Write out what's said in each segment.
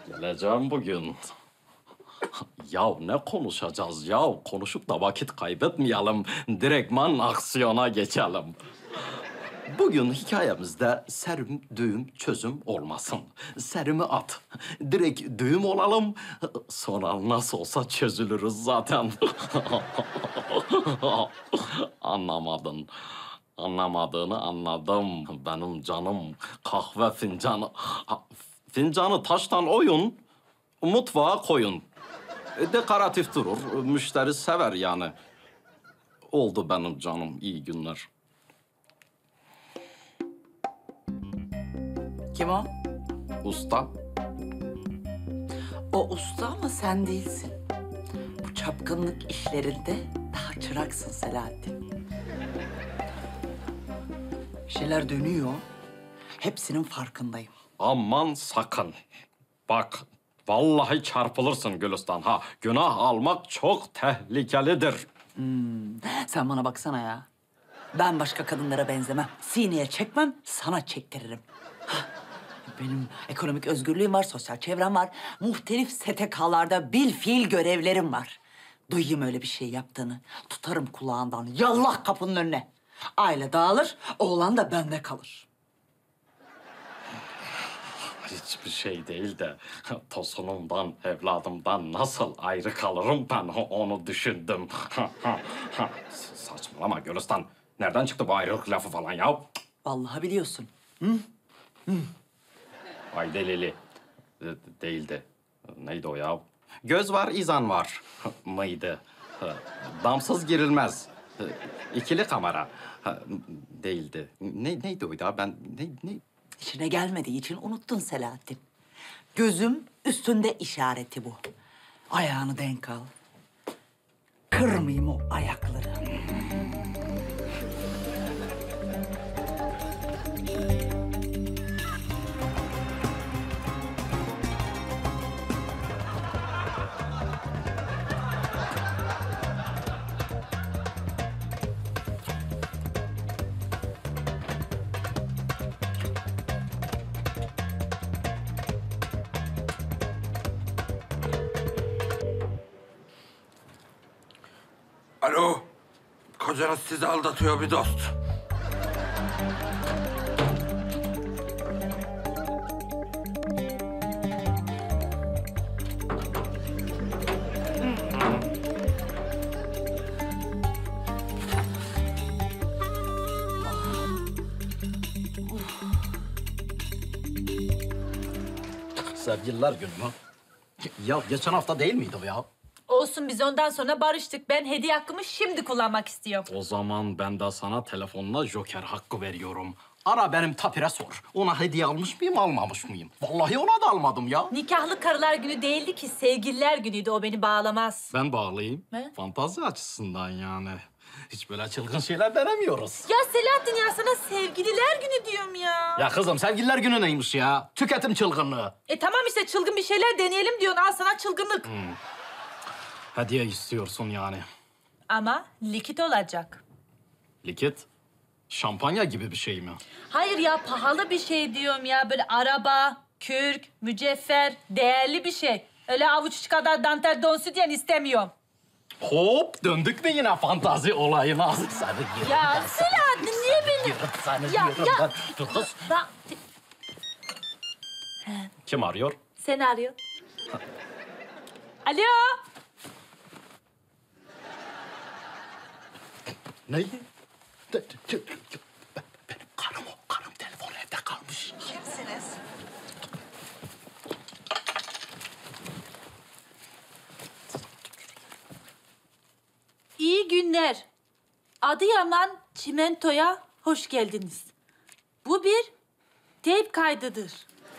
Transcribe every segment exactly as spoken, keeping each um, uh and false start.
Geleceğim bugün. Ya ne konuşacağız ya? Konuşup da vakit kaybetmeyelim. Direktman aksiyona geçelim. Bugün hikayemizde serim, düğüm, çözüm olmasın. Serimi at. Direkt düğüm olalım. Sonra nasıl olsa çözülürüz zaten. Anlamadın. Anlamadığını anladım. Benim canım kahve fincanı. Fincanı taştan oyun, mutfağa koyun. Dekoratif durur, müşteri sever yani. Oldu benim canım, iyi günler. Kim o? Usta, O usta ama sen değilsin. Bu çapkınlık işlerinde daha çıraksın Selahattin. Bir şeyler dönüyor. Hepsinin farkındayım. aman sakın. Bak, vallahi çarpılırsın Gülistan. Ha, günah almak çok tehlikelidir. Sen bana baksana ya. Ben başka kadınlara benzemem. Sineye çekmem, sana çektiririm. Hah, benim ekonomik özgürlüğüm var, sosyal çevrem var. Muhtelif S T K'larda bil fiil görevlerim var. Duyayım öyle bir şey yaptığını. Tutarım kulağından, yallah kapının önüne. Aile dağılır, oğlan da bende kalır. Hiçbir şey değil de tosunumdan, evladımdan nasıl ayrı kalırım ben onu düşündüm. Saçmalama Gülistan. Nereden çıktı bu ayrılık lafı falan ya? Vallahi biliyorsun. Ay delili. De- değildi. Neydi o ya? Göz var, izan var mıydı? Damsız girilmez. İkili kamera. Değildi. Ne, neydi o ya? Ben ne, ne? İşine gelmediği için unuttun Selahattin. Gözüm üstünde işareti bu. Ayağını denk al. Kırmayayım o ayakları. Alo, kocanız sizi aldatıyor bir dost. Sevgililer günü mü? Ya geçen hafta değil miydi o ya? Olsun, biz ondan sonra barıştık. Ben hediye hakkımı şimdi kullanmak istiyorum. O zaman ben de sana telefonla joker hakkı veriyorum. Ara benim tapire sor. Ona hediye almış mıyım, almamış mıyım? Vallahi ona da almadım ya. Nikahlı karılar günü değildi ki, sevgililer günüydü. O beni bağlamaz. Ben bağlayayım. Ne? Fantazi açısından yani. Hiç böyle çılgın şeyler denemiyoruz. Ya Selahattin, ya sana sevgililer günü diyorum ya. Ya kızım sevgililer günü neymiş ya? Tüketim çılgınlığı. E tamam işte, çılgın bir şeyler deneyelim diyorsun. Al sana çılgınlık. Hediye istiyorsun yani. Ama likit olacak. Likit? Şampanya gibi bir şey mi? Hayır ya, pahalı bir şey diyorum ya. Böyle araba, kürk, mücevher, değerli bir şey. Öyle avuç içi kadar dantel donsu diyen istemiyorum. Hop döndük mü yine fantazi olayına? Seni yerim Ya ben, seni Selahattin, niye beni... yerim, seni Ya, yerim ya. ben. Dur kız. Ben... Kim arıyor? Seni arıyor. Alo. Ne? De- de- de- Benim karım o. Karım telefon evde kalmış. Kimsiniz? İyi günler. Adıyaman Çimento'ya hoş geldiniz. Bu bir teyp kaydıdır.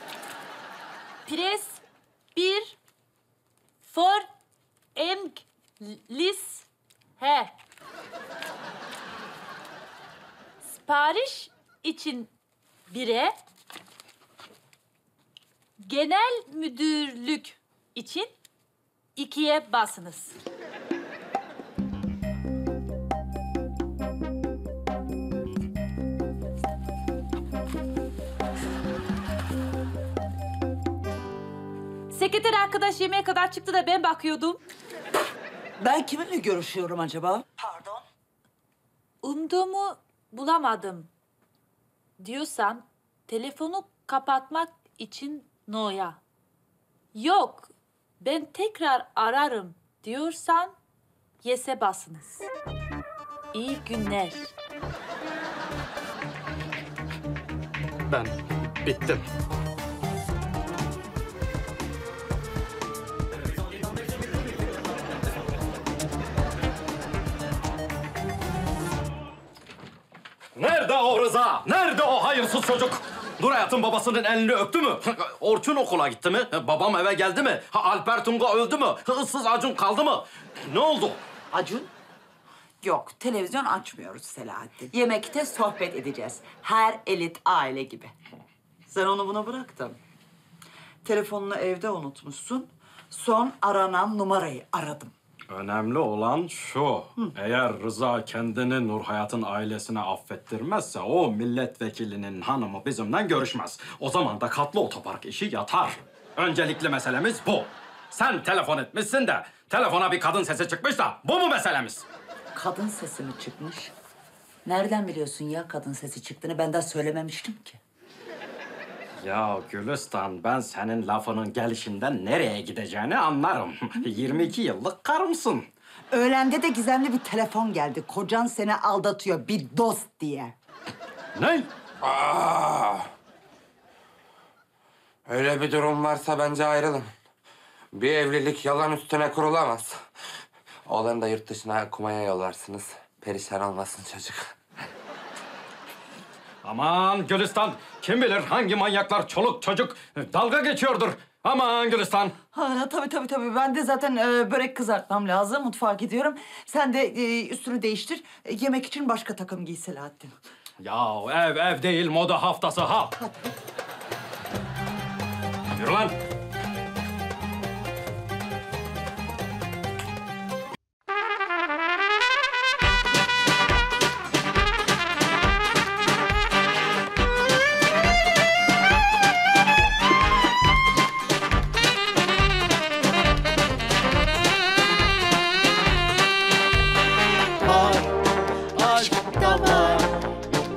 Pres bir for Englis he. Sipariş için bire, genel müdürlük için ikiye basınız. Sekreter arkadaş yemeğe kadar çıktı da ben bakıyordum. Ben kiminle görüşüyorum acaba? Pardon. Umduğumu bulamadım diyorsan telefonu kapatmak için no'ya. Yok, ben tekrar ararım diyorsan yes'e basınız. İyi günler. Ben bittim. Nerede o Rıza? Nerede o hayırsız çocuk? Dur hayatım babasının elini öptü mü? Orçun okula gitti mi? Babam eve geldi mi? Ha, Alper Tunga öldü mü? Issız Acun kaldı mı? Ne oldu? Acun? Yok, televizyon açmıyoruz Selahattin. Yemekte sohbet edeceğiz. Her elit aile gibi. Sen onu buna bıraktın. Telefonunu evde unutmuşsun. Son aranan numarayı aradım. Önemli olan şu. Eğer Rıza kendini Nur Hayat'ın ailesine affettirmezse o milletvekilinin hanımı bizimle görüşmez. O zaman da katlı otopark işi yatar. Öncelikli meselemiz bu. Sen telefon etmişsin de telefona bir kadın sesi çıkmış da bu mu meselemiz? Kadın sesi mi çıkmış? Nereden biliyorsun ya kadın sesi çıktığını? Ben daha söylememiştim ki. Ya Gülistan, ben senin lafının gelişinden nereye gideceğini anlarım. yirmi iki yıllık karımsın. Öğlende de gizemli bir telefon geldi. Kocan seni aldatıyor bir dost diye. Ne? Aa! Öyle bir durum varsa bence ayrılın. Bir evlilik yalan üstüne kurulamaz. Oğlanı da yurt dışına kumaya yollarsınız. Perişan olmasın çocuk. Aman Gülistan, kim bilir hangi manyaklar çoluk çocuk dalga geçiyordur. Aman Gülistan. Ha, tabii tabii tabii. Ben de zaten e, börek kızartmam lazım. Mutfağa gidiyorum. Sen de e, üstünü değiştir. E, yemek için başka takım giy Selahattin. Ya ev ev değil moda haftası ha. Yürü lan.